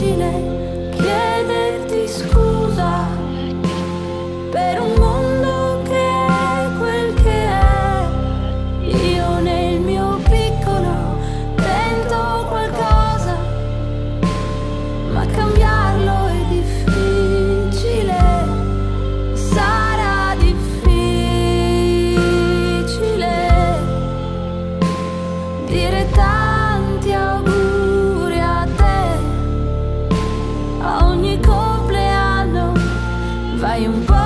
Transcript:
difficile chiederti scusa per un mondo che è quel che è. Io nel mio piccolo tento qualcosa, ma cambiarlo è difficile, sarà difficile dire tanti auguri a te a ogni compleanno. Vai un po'